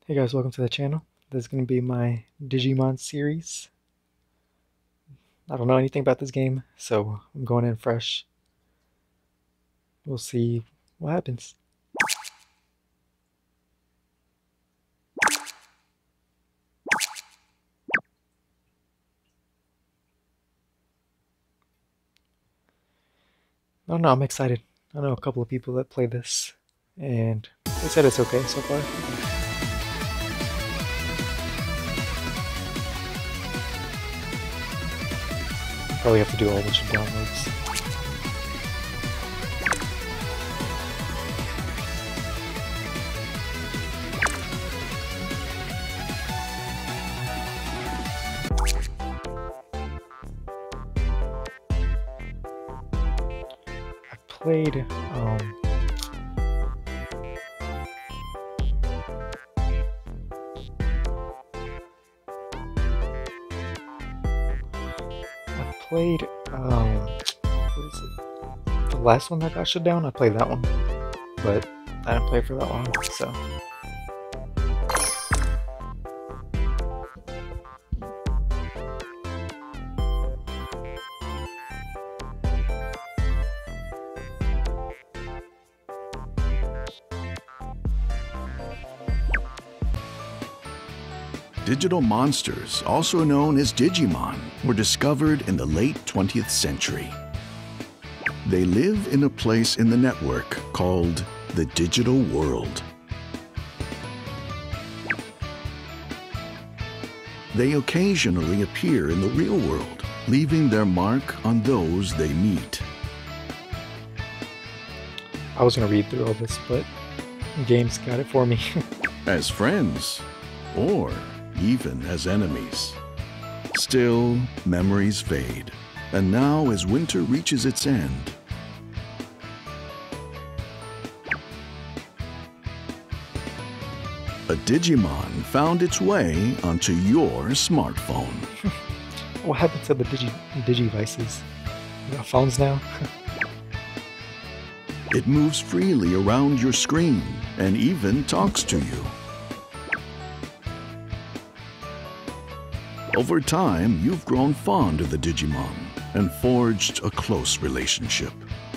Hey guys, welcome to the channel. This is going to be my Digimon series. I don't know anything about this game, so I'm going in fresh. We'll see what happens. I don't know, I'm excited. I know a couple of people that play this, and they said it's okay so far. Probably have to do a whole bunch of downloads. Played what is it? The last one that got shut down, I played that one. But I didn't play for that long, so Digital monsters, also known as Digimon, were discovered in the late 20th century. They live in a place in the network called the digital world. They occasionally appear in the real world, leaving their mark on those they meet. I was going to read through all this, but the game's got it for me. As friends, or even as enemies. Still, memories fade, and now as winter reaches its end, a Digimon found its way onto your smartphone. What happened to the Digivices? You got phones now? It moves freely around your screen and even talks to you. Over time, you've grown fond of the Digimon and forged a close relationship.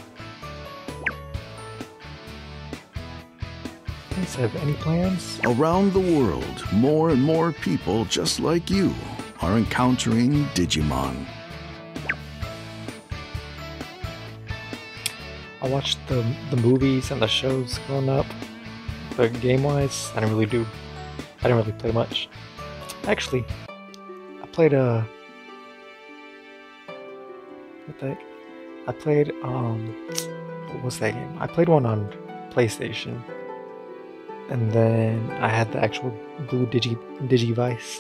Guys, have any plans? Around the world, more and more people just like you are encountering Digimon. I watched the movies and the shows growing up, but game-wise, I didn't really play much. Actually, I played what the heck? I played what was that game? I played one on PlayStation, and then I had the actual blue Digivice.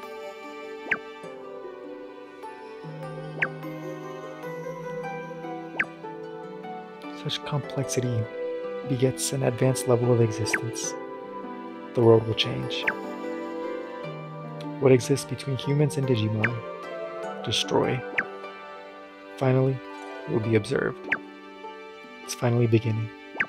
Such complexity begets an advanced level of existence. The world will change. What exists between humans and Digimon? Destroy. Finally, it will be observed. It's finally beginning.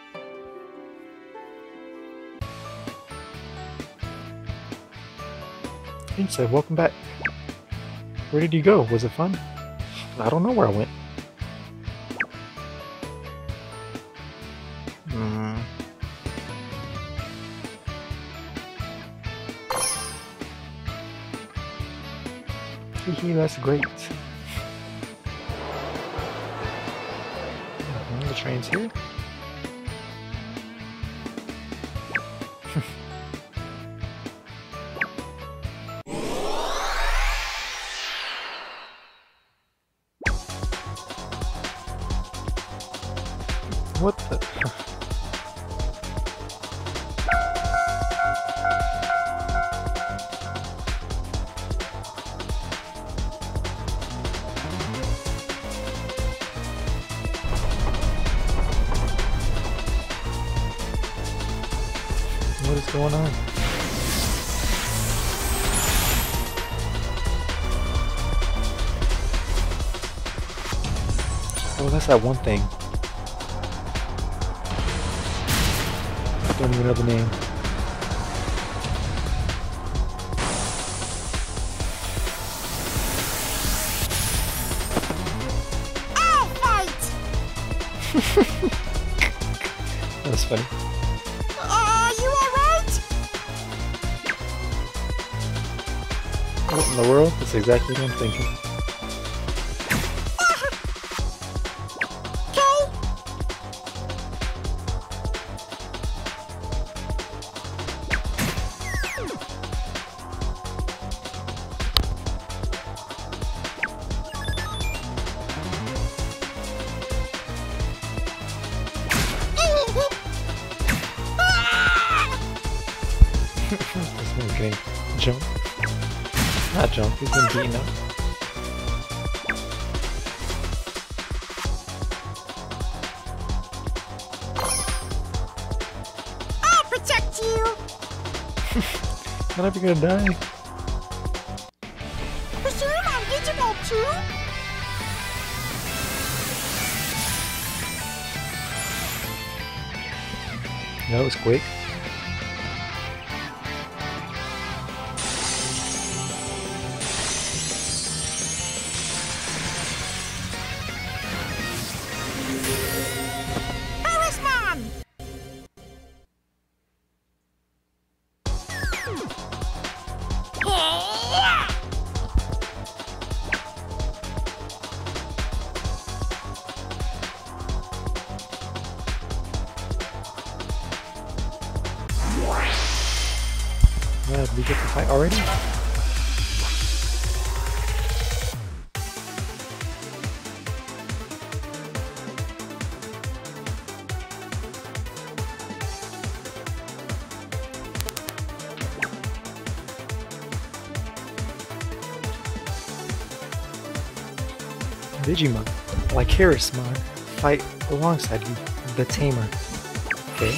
Insa, welcome back. Where did you go? Was it fun? I don't know where I went. Hehe, that's great. The train's here. What the? What is going on? Oh, that's that one thing. I don't even know the name. That was funny. Are you alright? What in the world? That's exactly what I'm thinking. This man's getting jumped. Not jumped, he's been beaten up. I'll protect you. Not ever gonna die. Presume I'm Digimon too? That was quick. Yeah, did we get to fight already? Digimon, like Harrismon, fight alongside you, the Tamer. Okay.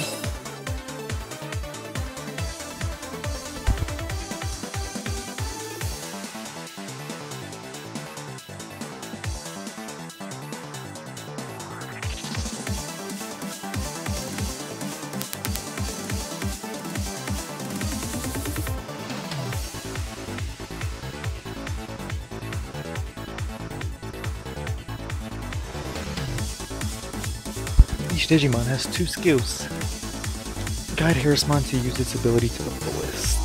Each Digimon has 2 skills. Guide Harrismon to use its ability to the fullest.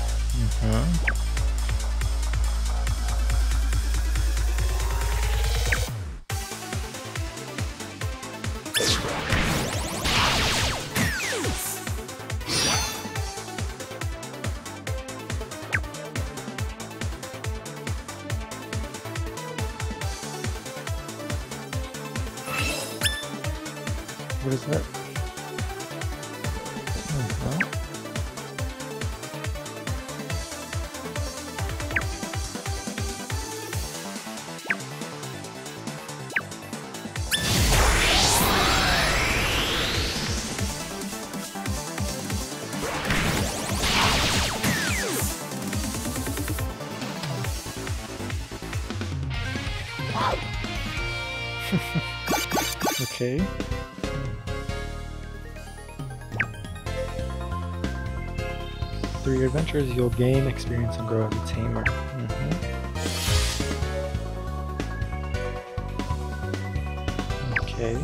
What is that? Okay. Through your adventures, you'll gain experience and grow as a tamer. Okay.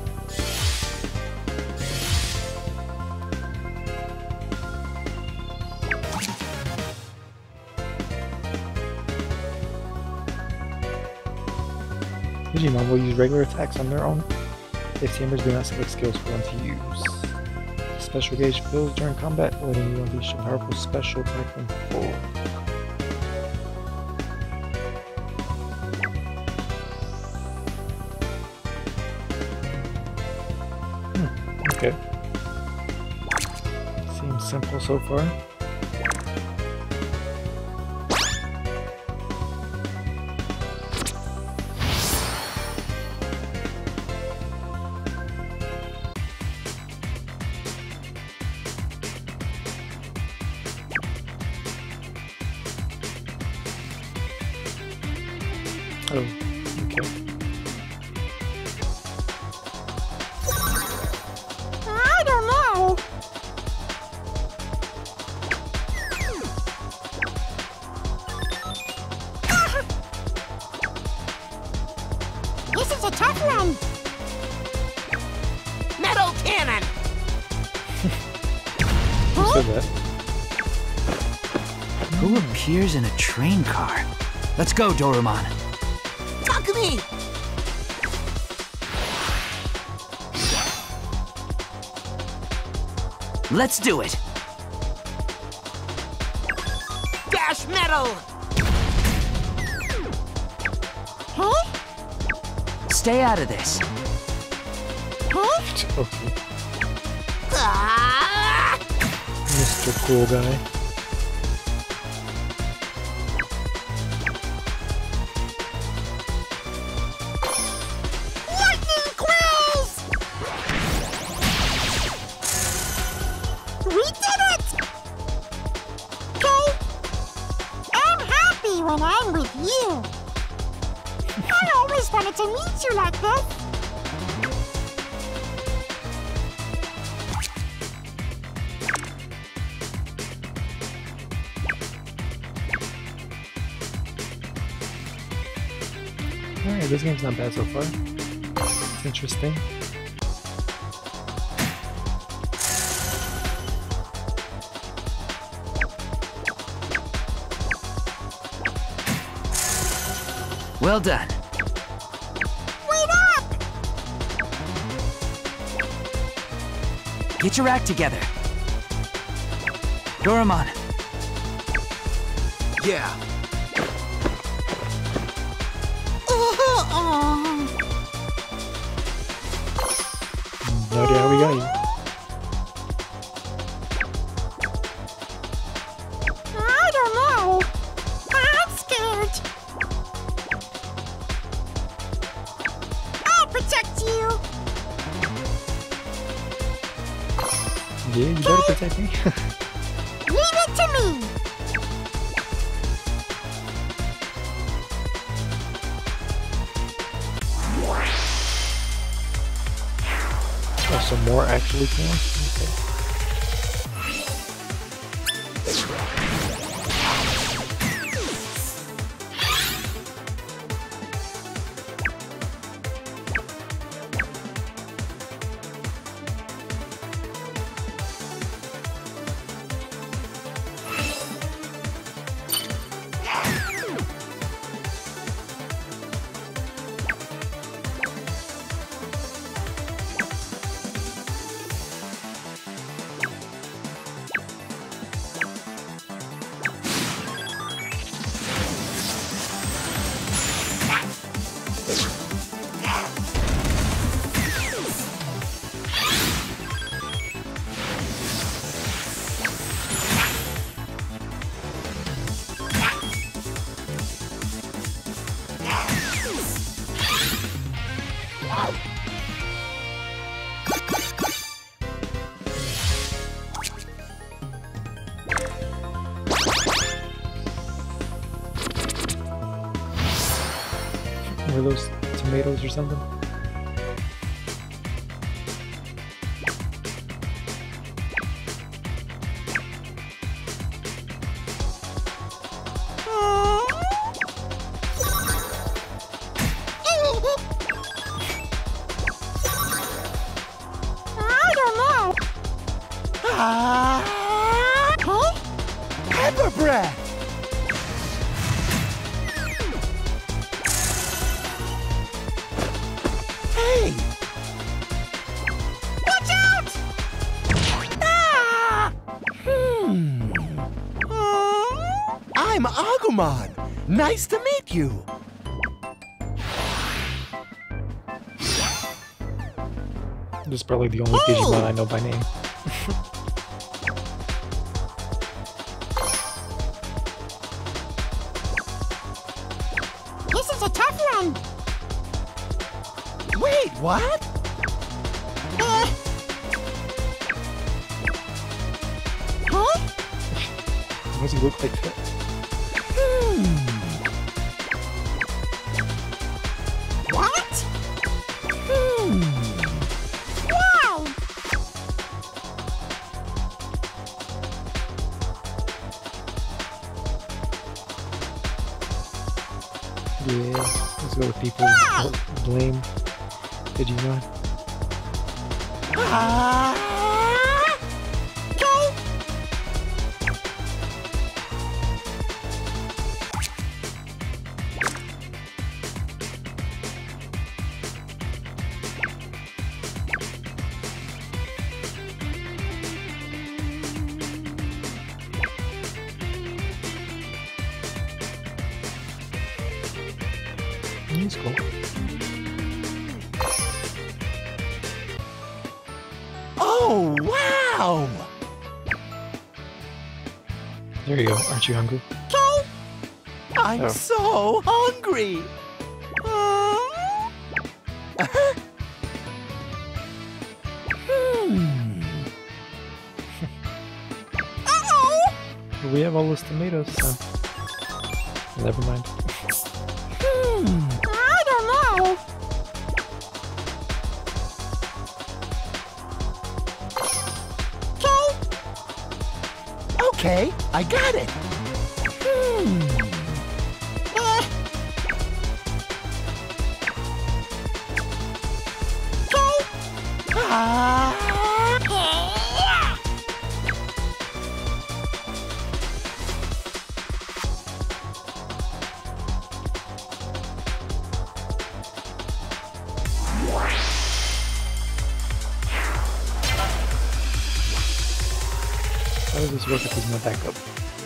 Digimon will use regular attacks on their own if tamers do not select skills for them to use. Special gauge fills during combat, letting you unleash a powerful special attack when full. Okay. Seems simple so far. Oh, okay. I don't know. This is a tough one. said that. Who appears in a train car? Let's go, Dorumon. Takumi! Let's do it. Dash metal! Huh? Stay out of this. Huh? Okay, Ah! Mr. Cool Guy. Lightning quills! We did it! Okay. I'm happy when I'm with you. I always wanted to meet you like this. Alright, this game's not bad so far. It's interesting. Well done. Wait up! Get your act together. Dorumon. Yeah. No idea how we got you. I don't know. I'm scared. I'll protect you. Yeah, you better protect me. Leave it to me. Oh, some more actually can? Okay. Were those tomatoes or something? I don't know. Huh? Pepper breath. Hey, Watch out! Ah! I'm Agumon. Nice to meet you. This is probably the only Digimon I know by name. This is a tough one. Wait, what? Huh? Why does he look like that? What? Wow! Yeah, let's go with people who blame Digimon. Okay. he's cool. Oh, wow! There you go. Aren't you hungry? Okay. I'm Oh. so hungry! Uh-oh. We have all those tomatoes, so never mind. I don't know. Okay. Okay, I got it. Eh. Okay. Ah, Yeah. How does this work if he's not back up?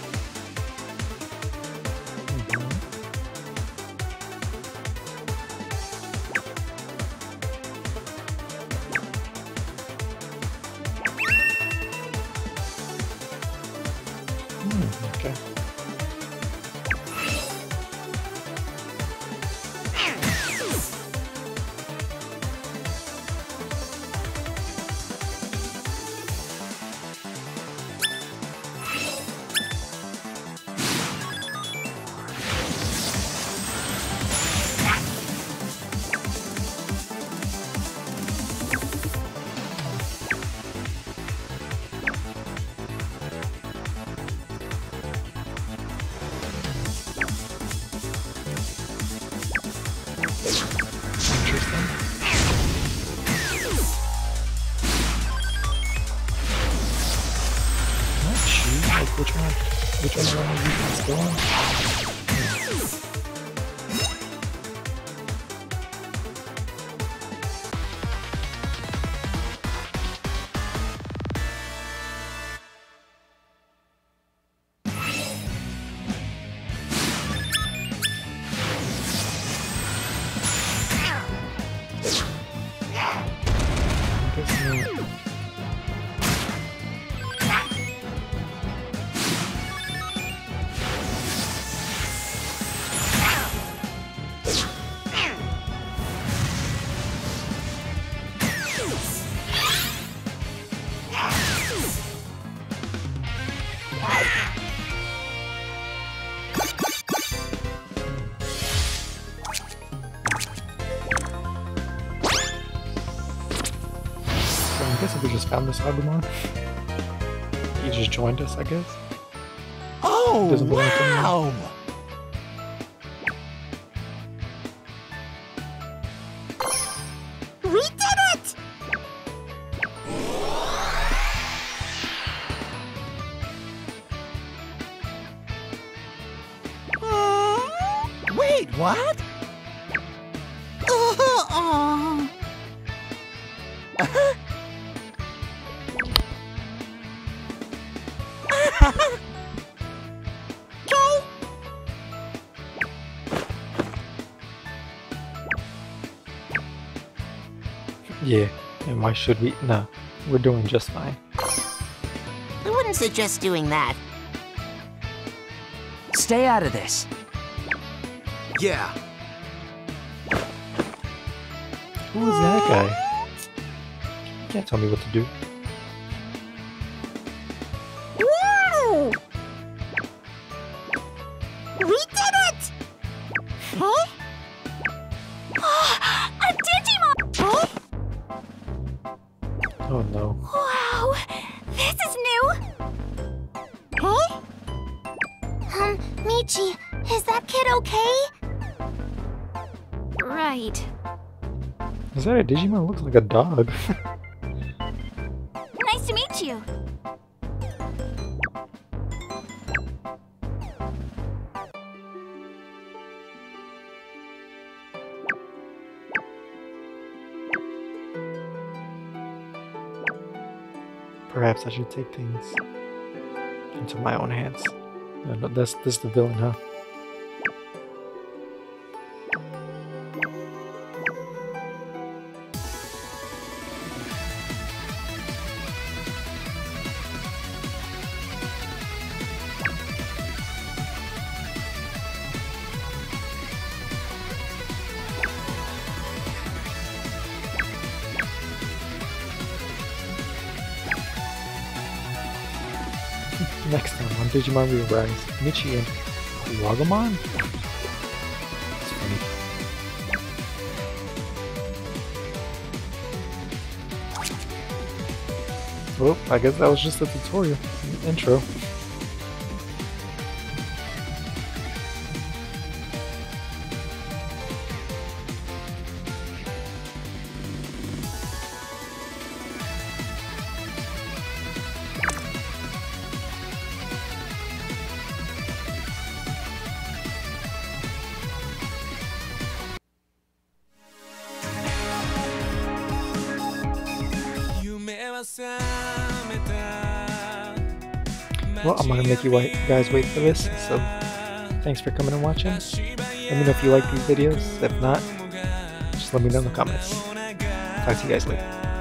Okay. Interesting. Not choose, like which one do I want to use my skill on? I guess no. So I guess if we just found this Agumon, he just joined us, I guess. oh, Doesn't belong to me. wow! We did it! Wait, what? Oh. Okay. Yeah, and why should we? No, we're doing just fine. I wouldn't suggest doing that. Stay out of this. Yeah. Who is that guy? You can't tell me what to do. Wow! We did it! Huh? A Digimon! Huh? Oh no. Wow, this is new. Huh? Michi, is that kid okay? Right. Is that a Digimon? It looks like a dog. Nice to meet you. Perhaps I should take things into my own hands. No, this is the villain, huh? Next time on Digimon ReArise, Michi and Wagamon? It's funny. Well, I guess that was just a tutorial. Intro. Well, I'm not gonna make you guys wait for this, so thanks for coming and watching. Let me know if you like these videos. If not, just let me know in the comments. Talk to you guys later.